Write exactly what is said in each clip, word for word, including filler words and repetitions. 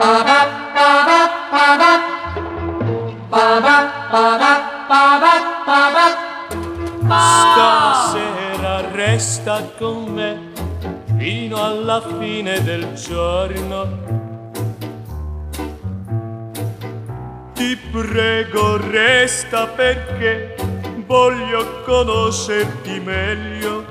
Stasera resta con me fino alla fine del giorno. Ti prego, resta perché voglio conoscerti meglio.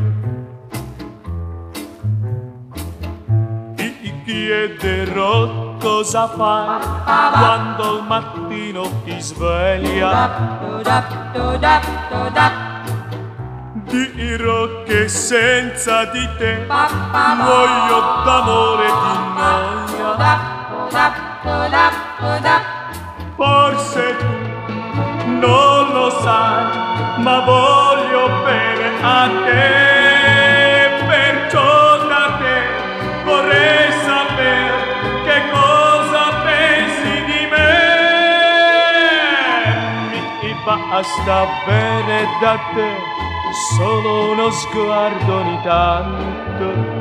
Ti chiederò cosa fai quando al mattino ti sveglia. Dirò che senza di te muoio d'amore e di noia. Forse tu non lo sai, ma voglio bene a te, perciò da te vorrei sapere che cosa pensi di me. Mi basta bene da te solo uno sguardo ogni tanto.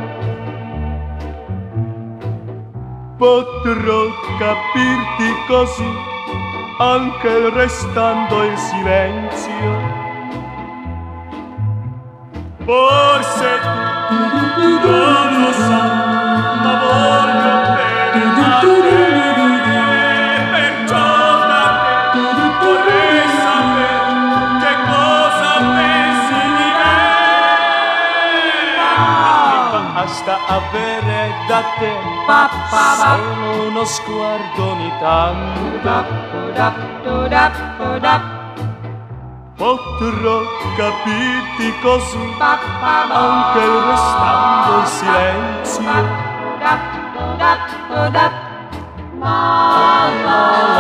Potrò capirti così anche restando in silenzio. Forse tu non lo sai, ma voglio bene a te, perciò da te vorrei sapere che cosa pensi di me. Mi basta avere da te solo uno sguardo ogni tanto. Potrò capirti così anche restando in silenzio.